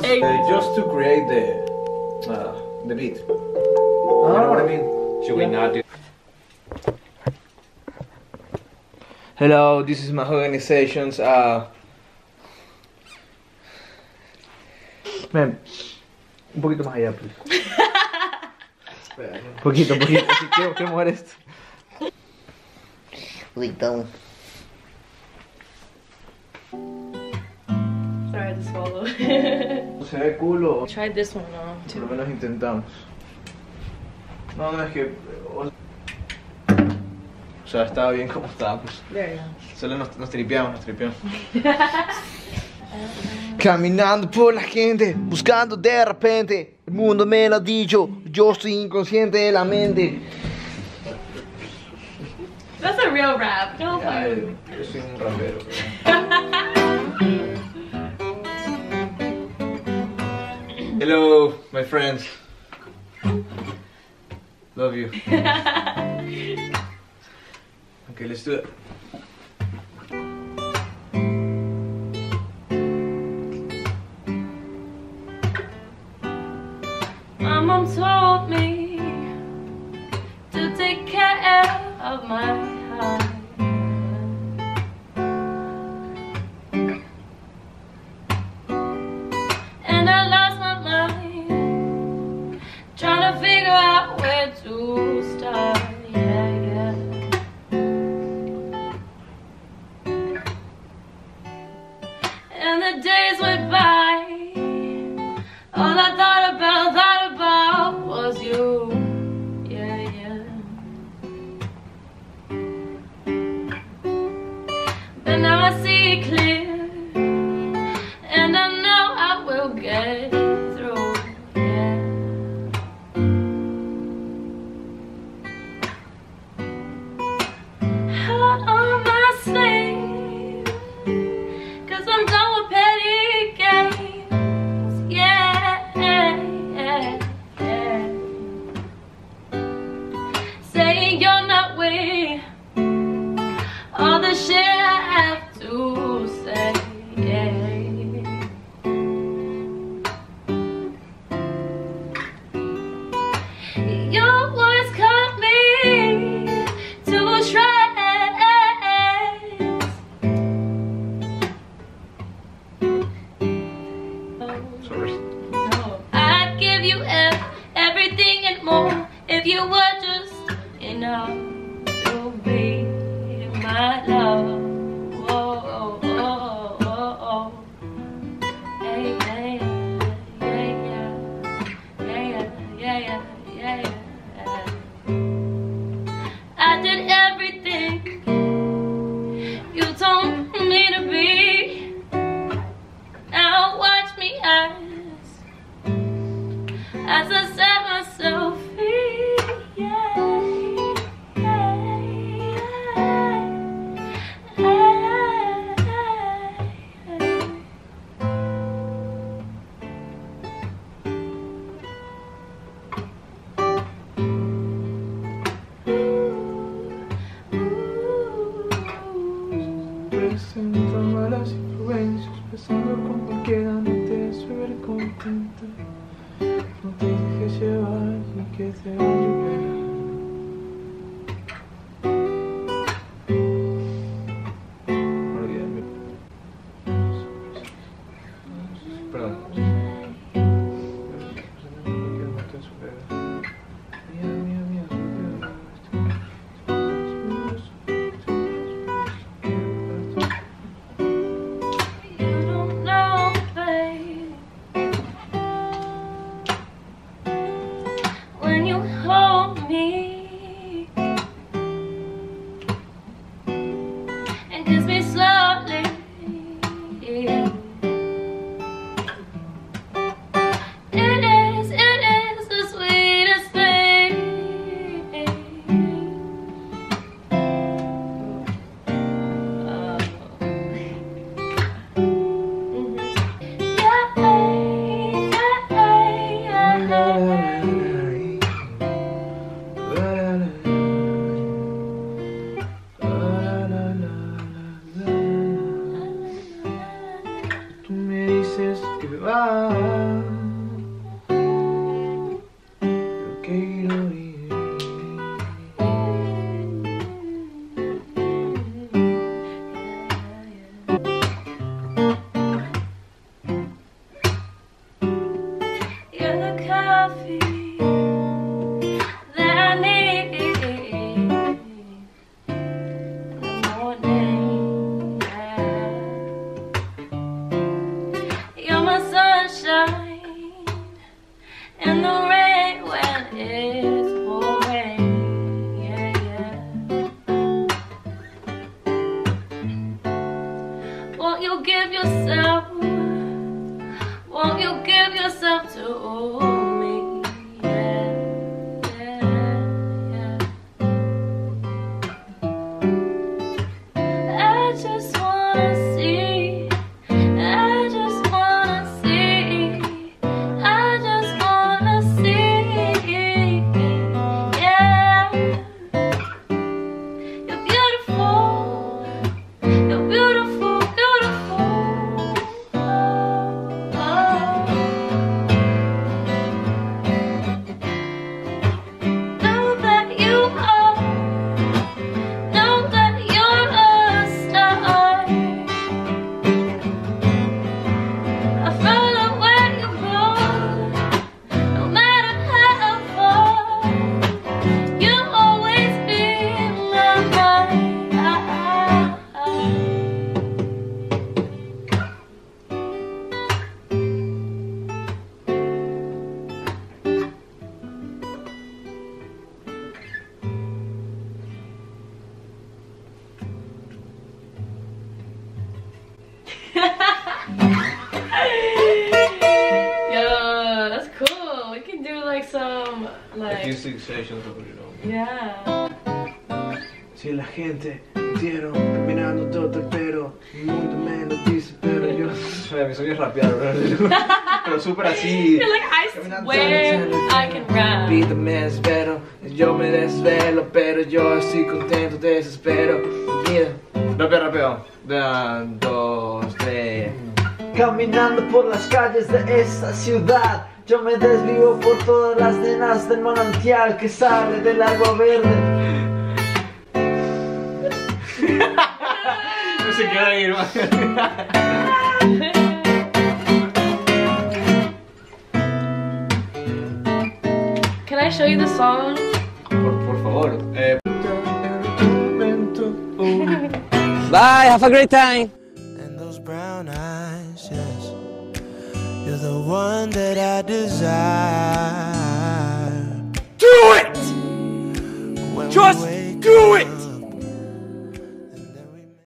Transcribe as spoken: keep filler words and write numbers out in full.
just uh, just to create the uh, the beat. Oh. You know what I mean? Should we not do? Hello, this is my organizations. Uh, man, un poquito más allá, please. Poquito, poquito. ¿Qué, qué mujer es? Leitão. Sorry to swallow. Se ve culo. Try this one on Por too. lo menos intentamos. No, no es que. O sea, estaba bien como estábamos. There you go. Solo nos, nos tripeamos, nos tripeamos. Caminando por la gente, buscando de repente. El mundo me lo ha dicho, yo estoy inconsciente de la mente. That's a real rap. Don't play with me. Yo soy un rapero. Hello, my friends. Love you. Okay, let's do it. My mom told me to take care of my heart. And I lost my mind trying to figure out where to start. Yeah, yeah. And the days went by. All I thought about, thought about was you. Yeah, yeah. But now I see clear, and I know I will get through. Yeah. Out on my sleeve, 'cause I'm done with petty games. Yeah, yeah, yeah. Saying you're not with all the shit I have to say. Yeah. Your words cut me to shreds. Sorry. No, I'd give you ev everything and more if you were just enough to be my love. Whoa, oh, oh, oh, oh. Hey, hey, yeah, yeah, yeah, yeah, yeah, yeah, yeah. I did everything you told me to be. Now watch me as as I set myself free. Yeah, yeah, yeah, yeah. Presento malas influencias, pensando como quedan, no te hace ver contenta. No te dejes llevar y que te va a llover. Olvídame. Perdón. Mía, mía, mía, You don't know, babe, when you hold me and kiss me slowly. It is, it is the sweetest thing. Oh. va. Yo quiero ir. You're the coffee that I need in the morning. Yeah. You're my sunshine in the rain when it's pouring. Yeah, yeah. Won't you give yourself? Won't you give yourself to me? Yeah, yeah, yeah. I just wanna see. I just wanna see. I just wanna see. Yeah. You're beautiful. You're beautiful, beautiful. Know that you are, know that you're a star. I follow where you go, no matter how far. You'll always be in my mind. Yo, that's cool. We can do like some like Acoustic sessions over it all. yeah. Si la gente entero caminando todo pero el mundo me lo dice pero yo me soy rapeado pero súper así. You're like, I swear I can rap. Vida me espero, yo me desvelo pero yo así contento desespero. Mira, rapeo, rapeo. Un, dos, tres. Caminando por las calles de esta ciudad, yo me desvío por todas las nenas del manantial que sale del agua verde. No se queda ahí, hermano. Can I show you the song? Por, por favor. Eh. Bye, have a great time. And those brown eyes, yes, you're the one that I desire. Do it! When we Just wake do up, it!